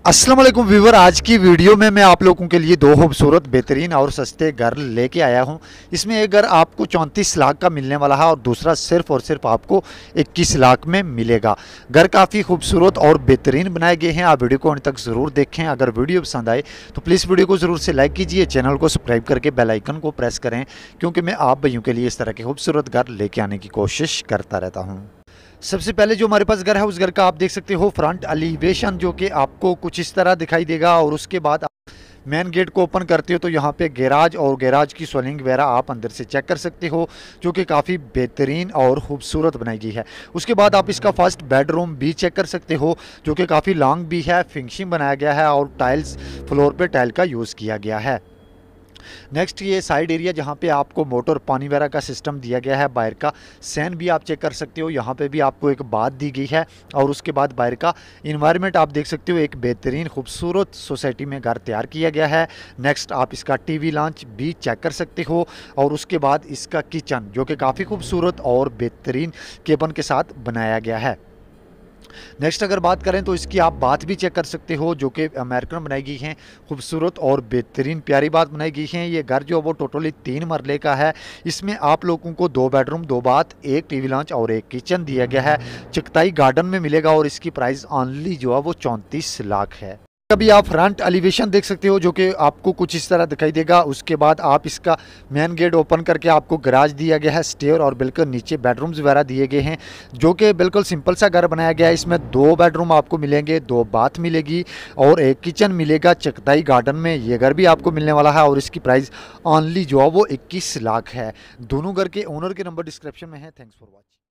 अस्सलाम वालेकुम व्यूवर, आज की वीडियो में मैं आप लोगों के लिए दो खूबसूरत बेहतरीन और सस्ते घर लेके आया हूं। इसमें एक घर आपको 34 लाख का मिलने वाला है और दूसरा सिर्फ और सिर्फ आपको 21 लाख में मिलेगा। घर काफ़ी खूबसूरत और बेहतरीन बनाए गए हैं। आप वीडियो को अंत तक ज़रूर देखें। अगर वीडियो पसंद आए तो प्लीज़ वीडियो को ज़रूर से लाइक कीजिए, चैनल को सब्सक्राइब करके बेल आइकन को प्रेस करें, क्योंकि मैं आप भाइयों के लिए इस तरह के खूबसूरत घर लेके आने की कोशिश करता रहता हूँ। सबसे पहले जो हमारे पास घर है उस घर का आप देख सकते हो फ्रंट एलिवेशन, जो कि आपको कुछ इस तरह दिखाई देगा। और उसके बाद आप मेन गेट को ओपन करते हो तो यहाँ पे गैराज और गैराज की सोलिंग वगैरह आप अंदर से चेक कर सकते हो, जो कि काफ़ी बेहतरीन और खूबसूरत बनाई गई है। उसके बाद आप इसका फर्स्ट बेडरूम भी चेक कर सकते हो, जो कि काफ़ी लॉन्ग भी है, फिनिशिंग बनाया गया है और टाइल्स फ्लोर पे टाइल का यूज़ किया गया है। नेक्स्ट ये साइड एरिया जहाँ पे आपको मोटर पानी वगैरह का सिस्टम दिया गया है। बाहर का सैन भी आप चेक कर सकते हो, यहाँ पे भी आपको एक बात दी गई है। और उसके बाद बाहर का इन्वायरमेंट आप देख सकते हो, एक बेहतरीन खूबसूरत सोसाइटी में घर तैयार किया गया है। नेक्स्ट आप इसका टीवी लॉन्च भी चेक कर सकते हो। और उसके बाद इसका किचन, जो कि काफ़ी खूबसूरत और बेहतरीन केबन के साथ बनाया गया है। नेक्स्ट अगर बात करें तो इसकी आप बात भी चेक कर सकते हो, जो कि अमेरिकन बनाई गई हैं, खूबसूरत और बेहतरीन प्यारी बात बनाई गई है। ये घर जो वो टोटली 3 मरले का है। इसमें आप लोगों को 2 बेडरूम, 2 बाथ, एक टीवी लॉन्च और एक किचन दिया गया है। चकताई गार्डन में मिलेगा और इसकी प्राइस ऑनली जो है वो 34 लाख है। अभी आप फ्रंट एलिवेशन देख सकते हो, जो कि आपको कुछ इस तरह दिखाई देगा। उसके बाद आप इसका मेन गेट ओपन करके आपको गराज दिया गया है, स्टेयर और बिल्कुल नीचे बेडरूम्स वगैरह दिए गए हैं, जो कि बिल्कुल सिंपल सा घर बनाया गया है। इसमें 2 बेडरूम आपको मिलेंगे, 2 बाथ मिलेगी और एक किचन मिलेगा चकताई गार्डन में। ये घर भी आपको मिलने वाला है और इसकी प्राइस ऑनली जो है वो 21 लाख है। दोनों घर के ओनर के नंबर डिस्क्रिप्शन में है। Thanks for watching.